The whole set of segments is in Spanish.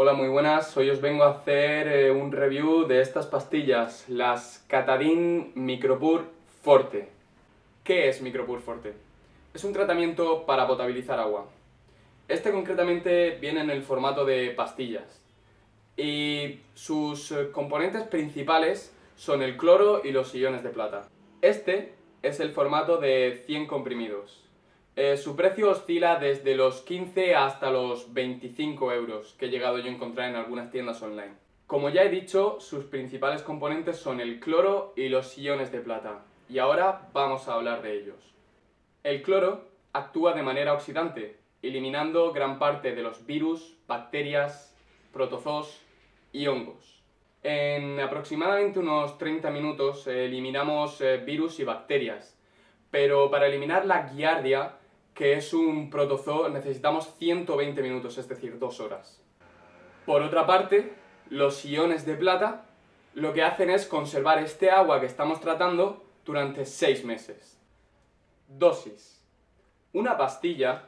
Hola, muy buenas. Hoy os vengo a hacer un review de estas pastillas, las Katadyn Micropure Forte. ¿Qué es Micropure Forte? Es un tratamiento para potabilizar agua. Este concretamente viene en el formato de pastillas y sus componentes principales son el cloro y los iones de plata. Este es el formato de 100 comprimidos. Su precio oscila desde los 15 hasta los 25 euros que he llegado yo a encontrar en algunas tiendas online. Como ya he dicho, sus principales componentes son el cloro y los iones de plata. Y ahora vamos a hablar de ellos. El cloro actúa de manera oxidante, eliminando gran parte de los virus, bacterias, protozoos y hongos. En aproximadamente unos 30 minutos eliminamos virus y bacterias, pero para eliminar la giardia, que es un protozoo, necesitamos 120 minutos, es decir, 2 horas. Por otra parte, los iones de plata lo que hacen es conservar este agua que estamos tratando durante 6 meses. Dosis. Una pastilla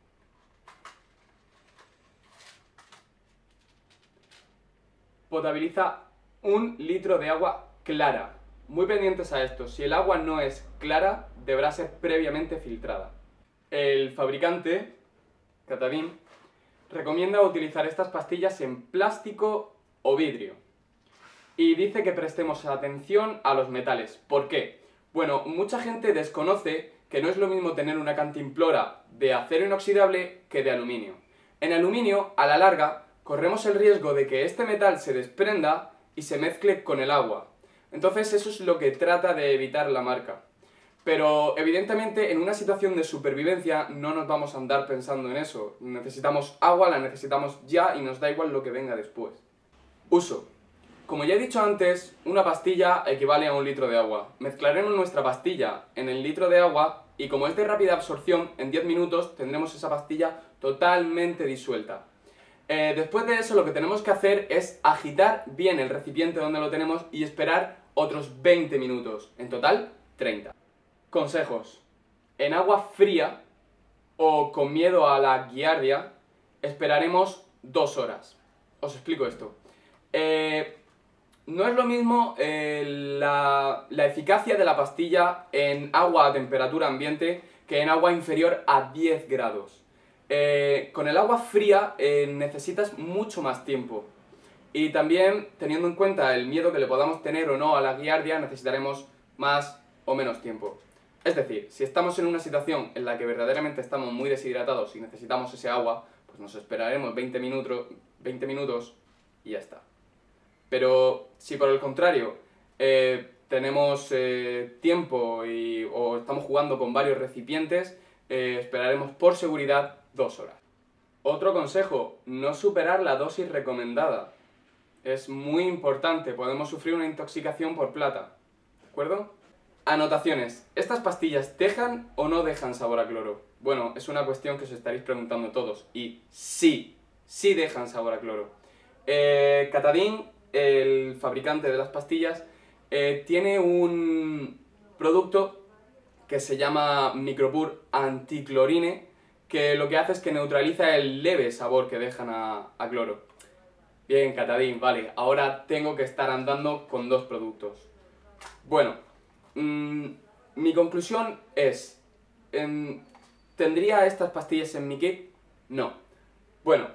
potabiliza 1 litro de agua clara. Muy pendientes a esto, si el agua no es clara, deberá ser previamente filtrada. El fabricante, Katadyn, recomienda utilizar estas pastillas en plástico o vidrio. Y dice que prestemos atención a los metales. ¿Por qué? Bueno, mucha gente desconoce que no es lo mismo tener una cantimplora de acero inoxidable que de aluminio. En aluminio, a la larga, corremos el riesgo de que este metal se desprenda y se mezcle con el agua. Entonces eso es lo que trata de evitar la marca. Pero evidentemente en una situación de supervivencia no nos vamos a andar pensando en eso. Necesitamos agua, la necesitamos ya y nos da igual lo que venga después. Uso. Como ya he dicho antes, una pastilla equivale a 1 litro de agua. Mezclaremos nuestra pastilla en el litro de agua y como es de rápida absorción, en 10 minutos tendremos esa pastilla totalmente disuelta. Después de eso lo que tenemos que hacer es agitar bien el recipiente donde lo tenemos y esperar otros 20 minutos. En total, 30. Consejos. En agua fría o con miedo a la giardia, esperaremos 2 horas. Os explico esto. No es lo mismo la eficacia de la pastilla en agua a temperatura ambiente que en agua inferior a 10 grados. Con el agua fría necesitas mucho más tiempo. Y también, teniendo en cuenta el miedo que le podamos tener o no a la giardia, necesitaremos más o menos tiempo. Es decir, si estamos en una situación en la que verdaderamente estamos muy deshidratados y necesitamos ese agua, pues nos esperaremos 20 minutos y ya está. Pero si por el contrario tenemos tiempo o estamos jugando con varios recipientes, esperaremos por seguridad 2 horas. Otro consejo, no superar la dosis recomendada. Es muy importante, podemos sufrir una intoxicación por plata. ¿De acuerdo? Anotaciones. ¿Estas pastillas dejan o no dejan sabor a cloro? Bueno, es una cuestión que os estaréis preguntando todos. Y sí, sí dejan sabor a cloro. Katadyn, el fabricante de las pastillas, tiene un producto que se llama Micropure Anticlorine, que lo que hace es que neutraliza el leve sabor que dejan a cloro. Bien, Katadyn, vale, ahora tengo que estar andando con 2 productos. Bueno, mi conclusión es, ¿tendría estas pastillas en mi kit? No. Bueno,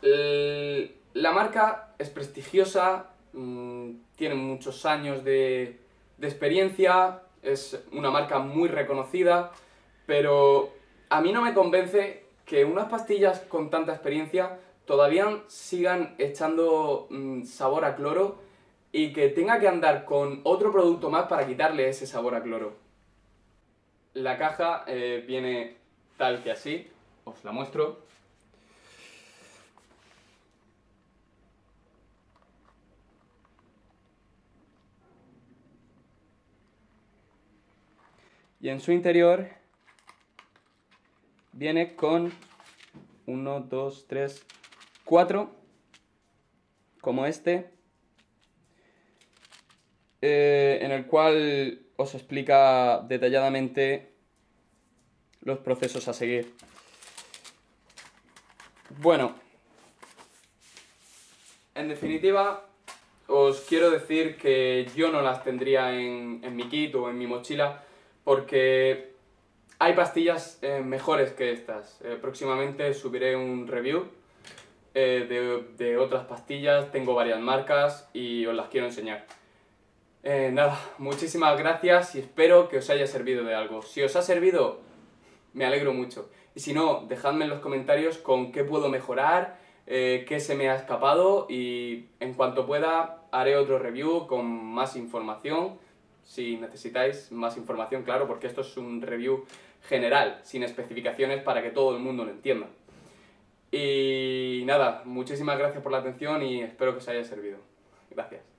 la marca es prestigiosa, tiene muchos años de experiencia, es una marca muy reconocida, pero a mí no me convence que unas pastillas con tanta experiencia todavía sigan echando sabor a cloro y que tenga que andar con otro producto más para quitarle ese sabor a cloro. La caja viene tal que así, os la muestro. Y en su interior viene con 1, 2, 3, 4, como este, en el cual os explica detalladamente los procesos a seguir. Bueno, En definitiva, os quiero decir que yo no las tendría en mi kit o en mi mochila porque hay pastillas mejores que estas. Próximamente subiré un review de otras pastillas, tengo varias marcas y os las quiero enseñar. Nada, muchísimas gracias y espero que os haya servido de algo. Si os ha servido, me alegro mucho. Y si no, dejadme en los comentarios con qué puedo mejorar, qué se me ha escapado y en cuanto pueda haré otro review con más información. Si necesitáis más información, claro, porque esto es un review general, sin especificaciones para que todo el mundo lo entienda. Y nada, muchísimas gracias por la atención y espero que os haya servido. Gracias.